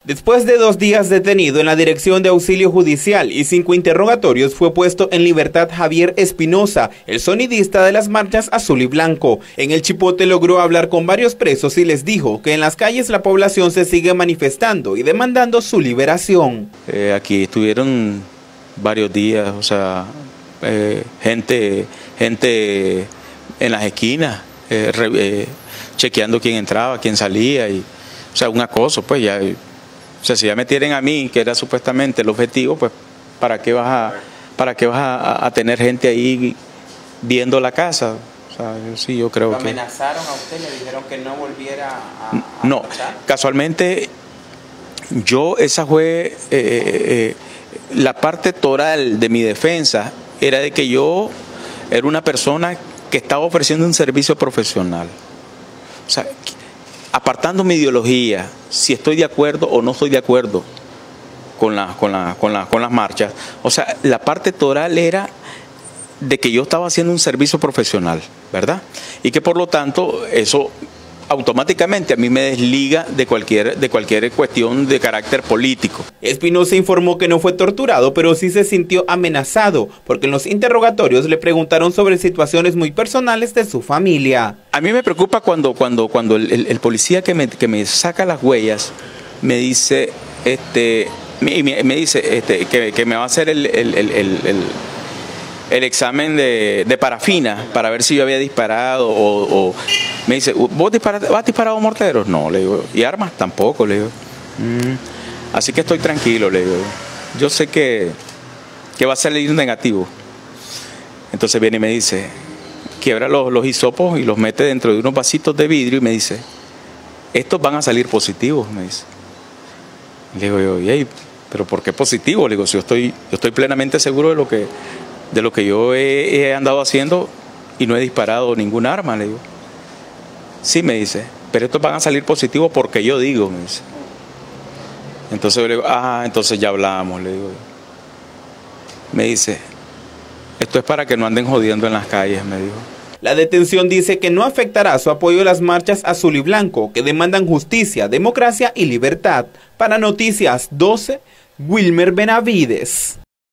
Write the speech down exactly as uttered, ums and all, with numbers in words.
Después de dos días detenido en la Dirección de Auxilio Judicial y cinco interrogatorios, fue puesto en libertad Javier Espinosa, el sonidista de las marchas azul y blanco. En el Chipote logró hablar con varios presos y les dijo que en las calles la población se sigue manifestando y demandando su liberación. Eh, aquí estuvieron varios días, o sea, eh, gente, gente en las esquinas, eh, re, eh, chequeando quién entraba, quién salía, y, o sea, un acoso, pues ya. O sea, si ya me tienen a mí, que era supuestamente el objetivo, pues ¿para qué vas a, para qué vas a, a tener gente ahí viendo la casa? O sea, sí, yo creo que... ¿Lo amenazaron a usted? ¿Le dijeron que no volviera a, a No, marchar? Casualmente, yo, esa fue eh, eh, la parte toral de mi defensa, era de que yo era una persona que estaba ofreciendo un servicio profesional. O sea, apartando mi ideología, si estoy de acuerdo o no estoy de acuerdo con, la, con, la, con, la, con las marchas, o sea, la parte toral era de que yo estaba haciendo un servicio profesional, ¿verdad? Y que por lo tanto eso automáticamente a mí me desliga de cualquier, de cualquier cuestión de carácter político. Espinosa informó que no fue torturado, pero sí se sintió amenazado, porque en los interrogatorios le preguntaron sobre situaciones muy personales de su familia. A mí me preocupa cuando, cuando, cuando el, el, el policía que me, que me saca las huellas me dice, este, me, me dice este, que, que me va a hacer el, el, el, el, el el examen de, de parafina para ver si yo había disparado o, o me dice, ¿vos disparat, has disparado morteros? No, le digo, ¿y armas? Tampoco, le digo. Mm, así que estoy tranquilo, le digo. Yo sé que, que va a salir negativo. Entonces viene y me dice, quiebra los, los hisopos y los mete dentro de unos vasitos de vidrio y me dice, estos van a salir positivos, me dice. Le digo yo, ¿y pero por qué positivo? Le digo, si yo estoy, yo estoy plenamente seguro de lo que... de lo que yo he, he andado haciendo y no he disparado ningún arma, le digo. Sí, me dice, pero estos van a salir positivos porque yo digo, me dice. Entonces yo le digo, ah, entonces ya hablamos, le digo. Me dice, esto es para que no anden jodiendo en las calles, me dijo. La detención dice que no afectará su apoyo a las marchas azul y blanco, que demandan justicia, democracia y libertad. Para Noticias doce, Wilmer Benavides.